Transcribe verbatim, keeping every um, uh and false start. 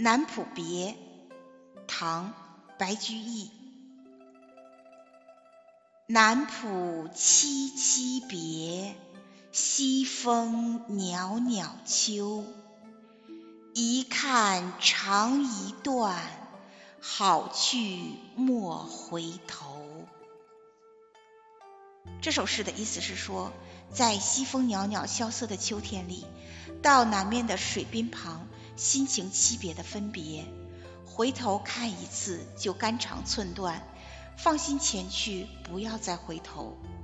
南浦别，唐·白居易。南浦凄凄别，西风袅袅秋。一看长一段，好去莫回头。这首诗的意思是说，在西风袅袅萧瑟的秋天里，到南面的水滨旁，心情凄别的分别，回头看一次就肝肠寸断，放心前去，不要再回头。